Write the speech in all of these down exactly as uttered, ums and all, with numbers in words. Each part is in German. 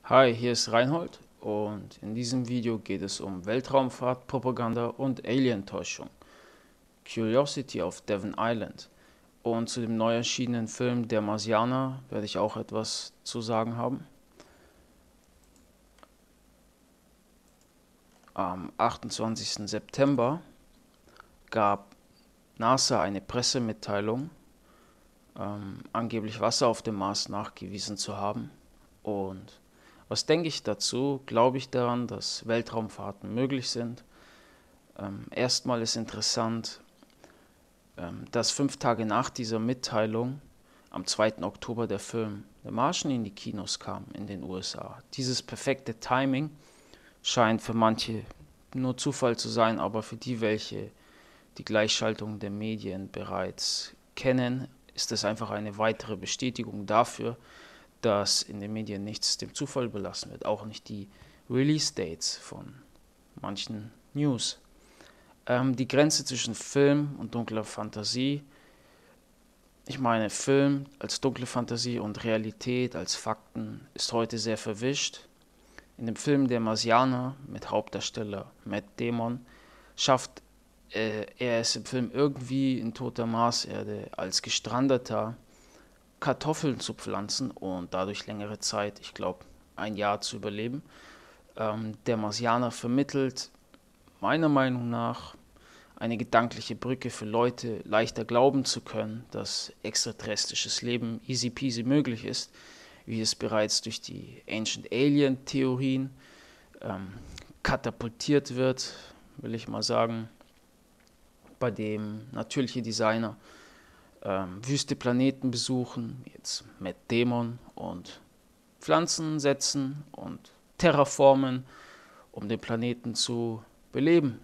Hi, hier ist Reinhold und in diesem Video geht es um Weltraumfahrtpropaganda und Alientäuschung. Curiosity auf Devon Island. Und zu dem neu erschienenen Film Der Marsianer werde ich auch etwas zu sagen haben. Am achtundzwanzigsten September gab NASA eine Pressemitteilung, ähm, angeblich Wasser auf dem Mars nachgewiesen zu haben. Und was denke ich dazu? Glaube ich daran, dass Weltraumfahrten möglich sind? Ähm, erstmal ist interessant, ähm, dass fünf Tage nach dieser Mitteilung, am zweiten Oktober, der Film The Martian in die Kinos kam in den U S A. Dieses perfekte Timing scheint für manche nur Zufall zu sein, aber für die, welche die Gleichschaltung der Medien bereits kennen, ist es einfach eine weitere Bestätigung dafür, dass in den Medien nichts dem Zufall überlassen wird, auch nicht die Release-Dates von manchen News. Ähm, die Grenze zwischen Film und dunkler Fantasie, ich meine Film als dunkle Fantasie und Realität als Fakten, ist heute sehr verwischt. In dem Film Der Marsianer mit Hauptdarsteller Matt Damon schafft äh, er es im Film irgendwie in toter Marserde als Gestrandeter Kartoffeln zu pflanzen und dadurch längere Zeit, ich glaube ein Jahr, zu überleben. Ähm, der Marsianer vermittelt meiner Meinung nach eine gedankliche Brücke für Leute, leichter glauben zu können, dass extraterrestrisches Leben easy peasy möglich ist, wie es bereits durch die Ancient Alien Theorien ähm, katapultiert wird, will ich mal sagen, bei dem natürliche Designer ähm, wüste Planeten besuchen, jetzt Matt Damon, und Pflanzen setzen und terraformen, um den Planeten zu beleben.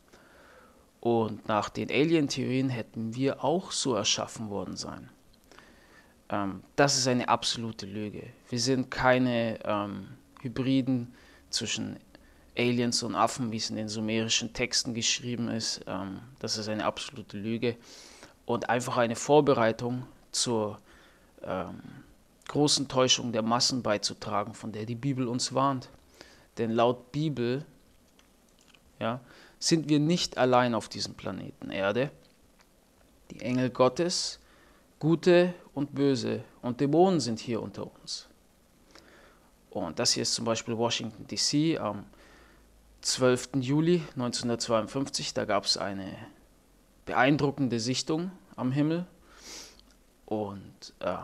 Und nach den Alien-Theorien hätten wir auch so erschaffen worden sein. Ähm, das ist eine absolute Lüge. Wir sind keine ähm, Hybriden zwischen Aliens und Affen, wie es in den sumerischen Texten geschrieben ist. Ähm, das ist eine absolute Lüge und einfach eine Vorbereitung zur ähm, großen Täuschung der Massen beizutragen, von der die Bibel uns warnt. Denn laut Bibel, ja, sind wir nicht allein auf diesem Planeten Erde. Die Engel Gottes, Gute und Böse und Dämonen sind hier unter uns. Und das hier ist zum Beispiel Washington D C am zwölften Juli neunzehnhundertzweiundfünfzig. Da gab es eine beeindruckende Sichtung am Himmel. Und äh,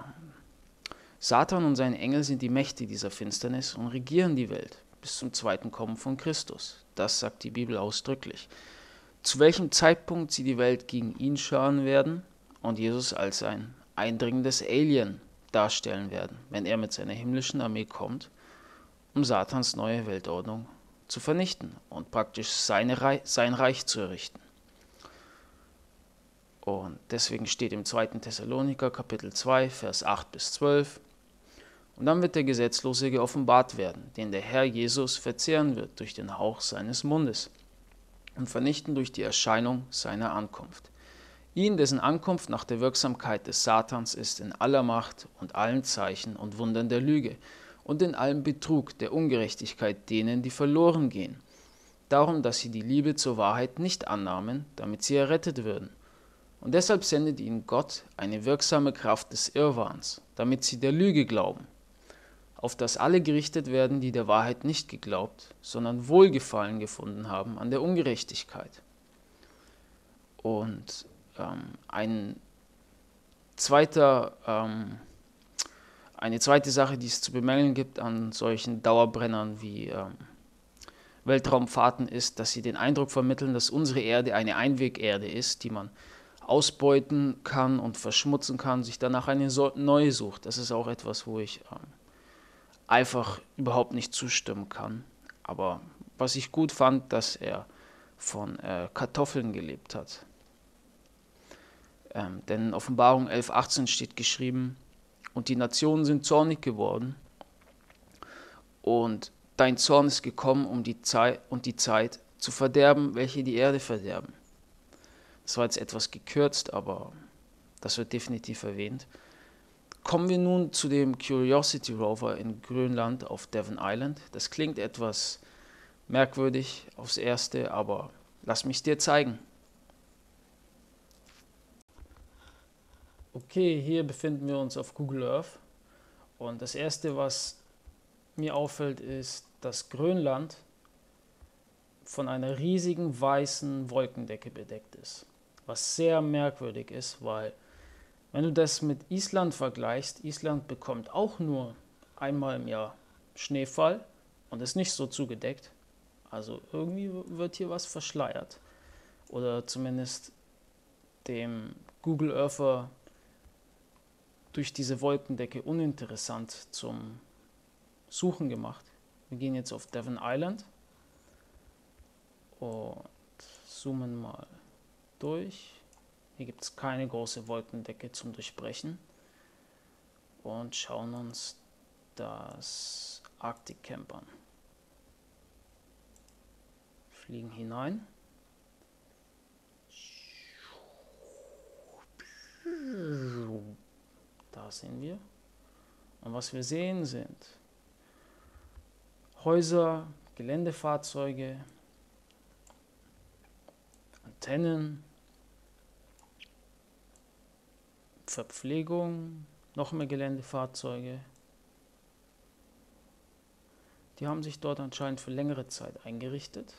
Satan und seine Engel sind die Mächte dieser Finsternis und regieren die Welt bis zum zweiten Kommen von Christus. Das sagt die Bibel ausdrücklich. Zu welchem Zeitpunkt sie die Welt gegen ihn scharen werden und Jesus als ein eindringendes Alien darstellen werden, wenn er mit seiner himmlischen Armee kommt, um Satans neue Weltordnung zu vernichten und praktisch seine Reich, sein Reich zu errichten. Und deswegen steht im zweiten Thessaloniker Kapitel zwei, Vers acht bis zwölf, und dann wird der Gesetzlose geoffenbart werden, den der Herr Jesus verzehren wird durch den Hauch seines Mundes und vernichten durch die Erscheinung seiner Ankunft. Ihn, dessen Ankunft nach der Wirksamkeit des Satans ist, in aller Macht und allen Zeichen und Wundern der Lüge und in allem Betrug der Ungerechtigkeit denen, die verloren gehen. Darum, dass sie die Liebe zur Wahrheit nicht annahmen, damit sie errettet würden. Und deshalb sendet ihnen Gott eine wirksame Kraft des Irrwahns, damit sie der Lüge glauben, auf das alle gerichtet werden, die der Wahrheit nicht geglaubt, sondern Wohlgefallen gefunden haben an der Ungerechtigkeit. Und ähm, ein zweiter, ähm, eine zweite Sache, die es zu bemängeln gibt an solchen Dauerbrennern wie ähm, Weltraumfahrten, ist, dass sie den Eindruck vermitteln, dass unsere Erde eine Einwegerde ist, die man ausbeuten kann und verschmutzen kann, sich danach eine neue sucht. Das ist auch etwas, wo ich ähm, einfach überhaupt nicht zustimmen kann. Aber was ich gut fand, dass er von äh, Kartoffeln gelebt hat. Ähm, denn in Offenbarung elf achtzehn steht geschrieben, und die Nationen sind zornig geworden und dein Zorn ist gekommen, um die Zeit und die Zeit zu verderben, welche die Erde verderben. Das war jetzt etwas gekürzt, aber das wird definitiv erwähnt. Kommen wir nun zu dem Curiosity Rover in Grönland auf Devon Island. Das klingt etwas merkwürdig aufs Erste, aber lass mich dir zeigen. Okay, hier befinden wir uns auf Google Earth und das Erste, was mir auffällt, ist, dass Grönland von einer riesigen weißen Wolkendecke bedeckt ist. Was sehr merkwürdig ist, weil wenn du das mit Island vergleichst, Island bekommt auch nur einmal im Jahr Schneefall und ist nicht so zugedeckt. Also irgendwie wird hier was verschleiert. Oder zumindest dem Google Earther durch diese Wolkendecke uninteressant zum Suchen gemacht. Wir gehen jetzt auf Devon Island und zoomen mal durch. Hier gibt es keine große Wolkendecke zum Durchbrechen und schauen uns das Arctic Camp an. Fliegen hinein. Da sind wir. Und was wir sehen sind Häuser, Geländefahrzeuge, Antennen, Verpflegung, noch mehr Geländefahrzeuge. Die haben sich dort anscheinend für längere Zeit eingerichtet.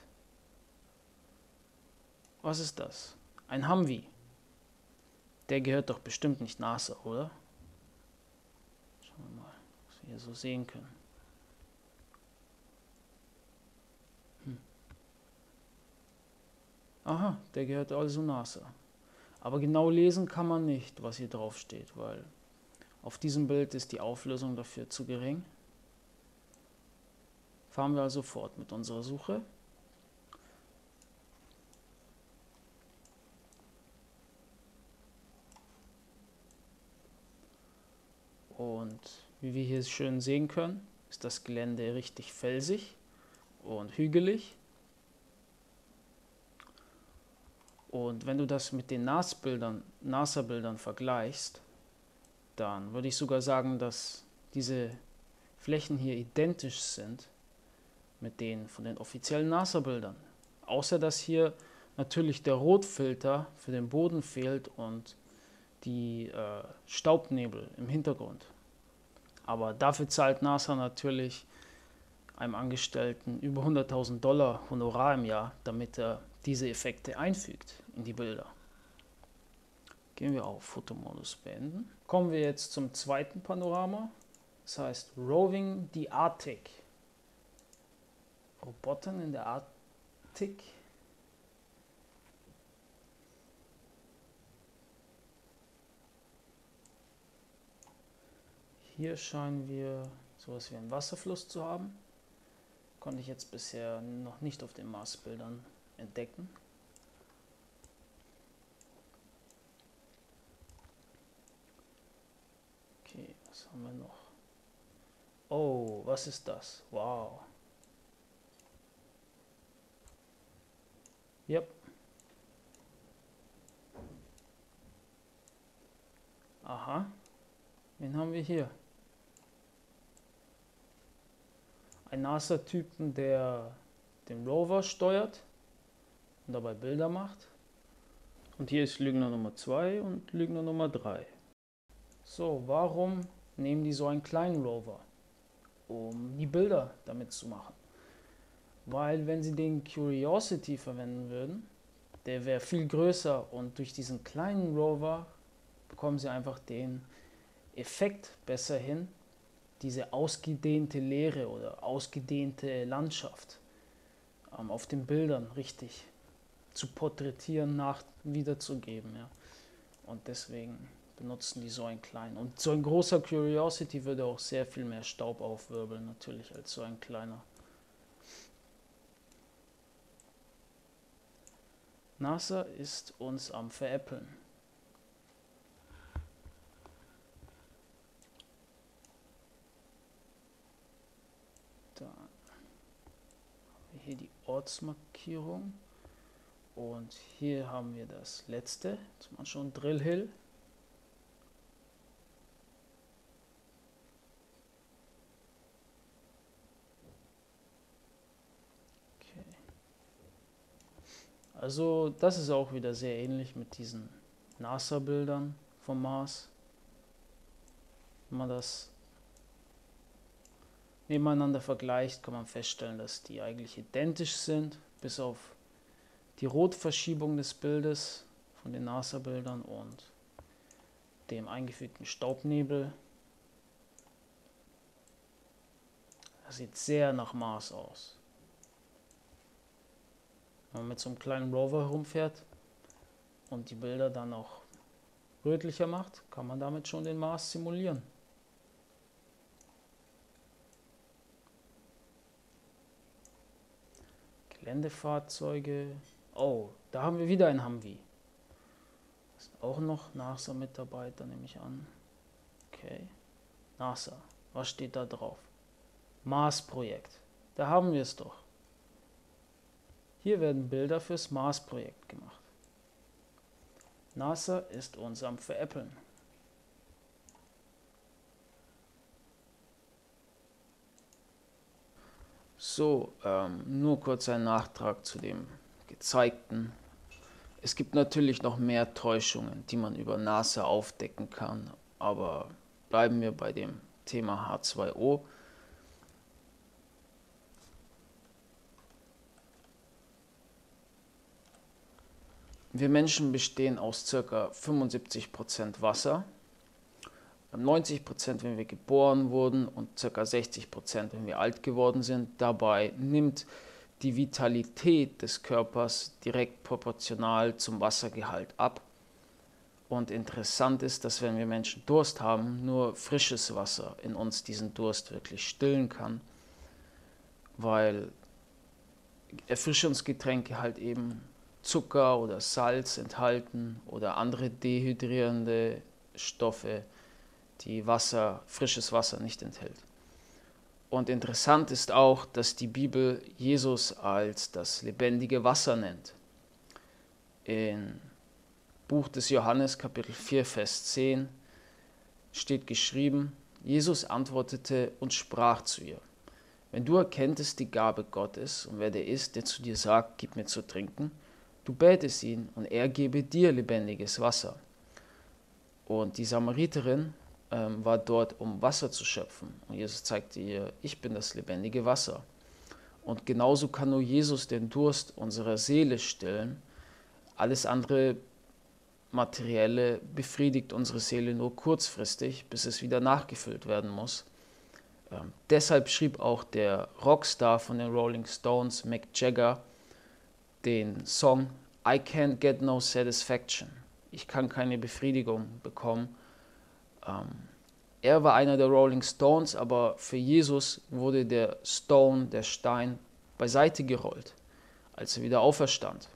Was ist das? Ein Humvee. Der gehört doch bestimmt nicht NASA, oder? Schauen wir mal, was wir hier so sehen können. Hm. Aha, der gehört also NASA. Aber genau lesen kann man nicht, was hier drauf steht, weil auf diesem Bild ist die Auflösung dafür zu gering. Fahren wir also fort mit unserer Suche. Und wie wir hier schön sehen können, ist das Gelände richtig felsig und hügelig. Und wenn du das mit den NASA-Bildern, NASA-Bildern vergleichst, dann würde ich sogar sagen, dass diese Flächen hier identisch sind mit denen von den offiziellen NASA-Bildern. Außer dass hier natürlich der Rotfilter für den Boden fehlt und die äh, Staubnebel im Hintergrund. Aber dafür zahlt NASA natürlich einem Angestellten über hunderttausend Dollar Honorar im Jahr, damit er diese Effekte einfügt in die Bilder. Gehen wir auf Fotomodus beenden. Kommen wir jetzt zum zweiten Panorama. Das heißt Roving the Arctic. Robotern in der Arktik. Hier scheinen wir sowas wie einen Wasserfluss zu haben. Konnte ich jetzt bisher noch nicht auf den Marsbildern entdecken. Okay, was haben wir noch? Oh, was ist das? Wow. Yep. Aha. Wen haben wir hier? Ein NASA-Typen, der den Rover steuert und dabei Bilder macht. Und hier ist Lügner Nummer zwei und Lügner Nummer drei. So, warum nehmen die so einen kleinen Rover, um die Bilder damit zu machen? Weil wenn sie den Curiosity verwenden würden, der wäre viel größer und durch diesen kleinen Rover bekommen sie einfach den Effekt besser hin, diese ausgedehnte Leere oder ausgedehnte Landschaft ähm, auf den Bildern richtig zu porträtieren, nach wiederzugeben. Ja. Und deswegen benutzen die so einen kleinen. Und so ein großer Curiosity würde auch sehr viel mehr Staub aufwirbeln, natürlich, als so ein kleiner. NASA ist uns am Veräppeln. Da haben wir hier die Ortsmarkierung und hier haben wir das letzte, zum Beispiel Drill Hill. Also das ist auch wieder sehr ähnlich mit diesen NASA-Bildern vom Mars. Wenn man das nebeneinander vergleicht, kann man feststellen, dass die eigentlich identisch sind, bis auf die Rotverschiebung des Bildes von den NASA-Bildern und dem eingefügten Staubnebel. Das sieht sehr nach Mars aus. Wenn man mit so einem kleinen Rover herumfährt und die Bilder dann auch rötlicher macht, kann man damit schon den Mars simulieren. Geländefahrzeuge. Oh, da haben wir wieder ein Humvee. Da sind auch noch NASA-Mitarbeiter, nehme ich an. Okay. NASA. Was steht da drauf? Mars-Projekt. Da haben wir es doch. Hier werden Bilder fürs Mars-Projekt gemacht. NASA ist uns am Veräppeln. So, ähm, nur kurz ein Nachtrag zu dem Gezeigten. Es gibt natürlich noch mehr Täuschungen, die man über NASA aufdecken kann, aber bleiben wir bei dem Thema H zwei O. Wir Menschen bestehen aus ca. fünfundsiebzig Prozent Wasser, neunzig Prozent, wenn wir geboren wurden und ca. sechzig Prozent, wenn wir alt geworden sind. Dabei nimmt die Vitalität des Körpers direkt proportional zum Wassergehalt ab. Und interessant ist, dass wenn wir Menschen Durst haben, nur frisches Wasser in uns diesen Durst wirklich stillen kann, weil Erfrischungsgetränke halt eben Zucker oder Salz enthalten oder andere dehydrierende Stoffe, die Wasser, frisches Wasser nicht enthält. Und interessant ist auch, dass die Bibel Jesus als das lebendige Wasser nennt. Im Buch des Johannes, Kapitel vier, Vers zehn, steht geschrieben: Jesus antwortete und sprach zu ihr: Wenn du erkenntest die Gabe Gottes und wer der ist, der zu dir sagt, gib mir zu trinken, du betest ihn und er gebe dir lebendiges Wasser. Und die Samariterin ähm, war dort, um Wasser zu schöpfen. Und Jesus zeigte ihr: Ich bin das lebendige Wasser. Und genauso kann nur Jesus den Durst unserer Seele stillen. Alles andere Materielle befriedigt unsere Seele nur kurzfristig, bis es wieder nachgefüllt werden muss. Ähm, deshalb schrieb auch der Rockstar von den Rolling Stones, Mick Jagger, den Song I Can't Get No Satisfaction. Ich kann keine Befriedigung bekommen. Ähm, er war einer der Rolling Stones, aber für Jesus wurde der Stone, der Stein, beiseite gerollt, als er wieder auferstand.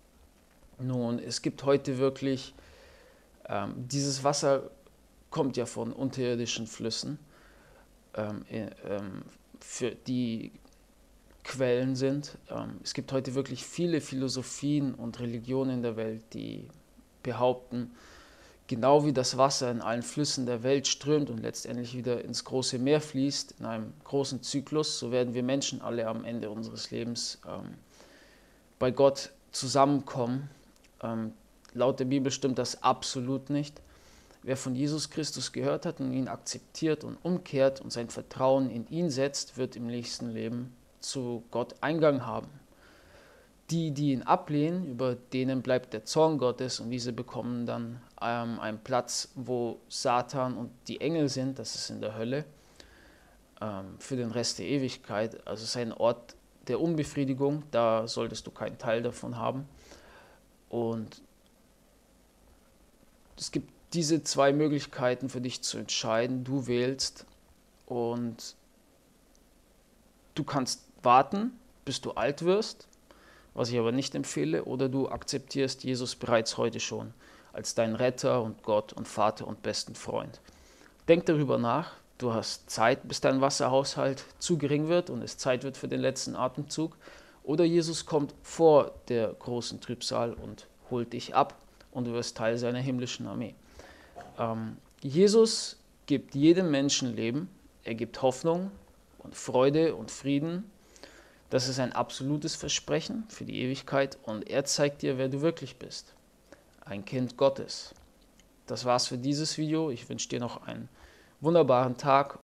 Nun, es gibt heute wirklich, ähm, dieses Wasser kommt ja von unterirdischen Flüssen, ähm, ähm, für die Quellen sind. Ähm, es gibt heute wirklich viele Philosophien und Religionen in der Welt, die behaupten, genau wie das Wasser in allen Flüssen der Welt strömt und letztendlich wieder ins große Meer fließt, in einem großen Zyklus, so werden wir Menschen alle am Ende unseres Lebens ähm, bei Gott zusammenkommen. Ähm, laut der Bibel stimmt das absolut nicht. Wer von Jesus Christus gehört hat und ihn akzeptiert und umkehrt und sein Vertrauen in ihn setzt, wird im nächsten Leben zu Gott Eingang haben. Die, die ihn ablehnen, über denen bleibt der Zorn Gottes und diese bekommen dann ähm, einen Platz, wo Satan und die Engel sind, das ist in der Hölle, ähm, für den Rest der Ewigkeit. Also es ist ein Ort der Unbefriedigung, da solltest du keinen Teil davon haben. Und es gibt diese zwei Möglichkeiten für dich zu entscheiden. Du wählst und du kannst warten, bis du alt wirst, was ich aber nicht empfehle, oder du akzeptierst Jesus bereits heute schon als dein Retter und Gott und Vater und besten Freund. Denk darüber nach, du hast Zeit, bis dein Wasserhaushalt zu gering wird und es Zeit wird für den letzten Atemzug, oder Jesus kommt vor der großen Trübsal und holt dich ab und du wirst Teil seiner himmlischen Armee. Ähm, Jesus gibt jedem Menschen Leben, er gibt Hoffnung und Freude und Frieden. Das ist ein absolutes Versprechen für die Ewigkeit und er zeigt dir, wer du wirklich bist. Ein Kind Gottes. Das war's für dieses Video. Ich wünsche dir noch einen wunderbaren Tag.